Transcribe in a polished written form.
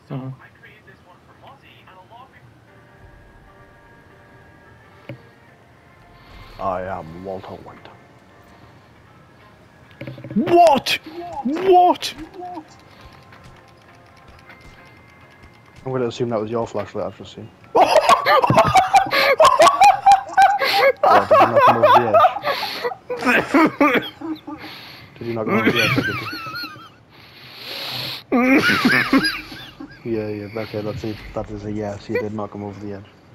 Uh-huh. I am Walter White. What? What? I'm going to assume that was your flashlight I've just seen. What, did you knock him over the edge? Did you knock him over the edge? Yeah, okay, that is a yes, you did knock him over the edge.